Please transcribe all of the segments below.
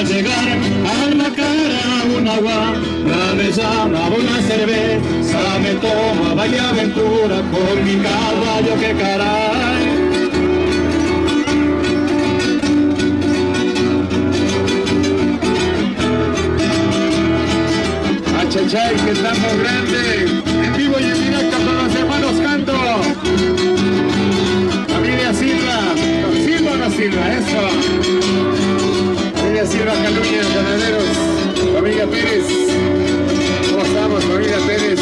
llegar a la cara un agua, me llama una cerveza, me toma vaya aventura con mi caballo que caray. Chachay, que estamos grandes, en vivo y en directo con los hermanos Canto. Familia Silva, Silva o no Silva, eso. Familia Silva, Caluña, Ganaderos, familia Pérez. ¿Cómo estamos, familia Pérez?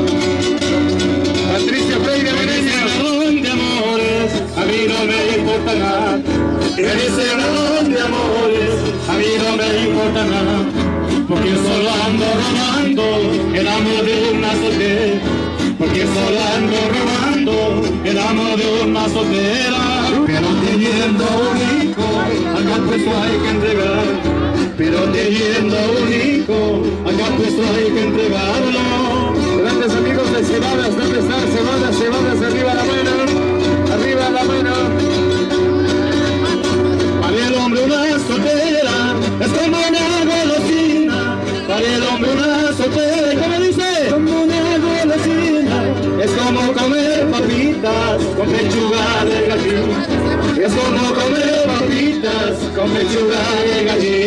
Patricia Freire, Bereña. De amores, a mí no me importa nada. Eres el de amores, a mí no me importa nada. Porque solo ando robando el amor de una soltera. Porque solo ando robando el amor de una soltera. Pero teniendo un hijo, acá puesto hay que entregar. Pero teniendo un hijo, acá puesto hay que entregarlo. Grandes amigos de Cebadas, ¿dónde están Cebadas? Cebadas, arriba la mano, arriba la mano. Para el hombre una soltera es como una golosina. Para el hombre una soltera, ¿cómo dice? Como una golosina. Es como comer papitas con pechuga de gallina. Es como comer papitas con pechuga de gallina.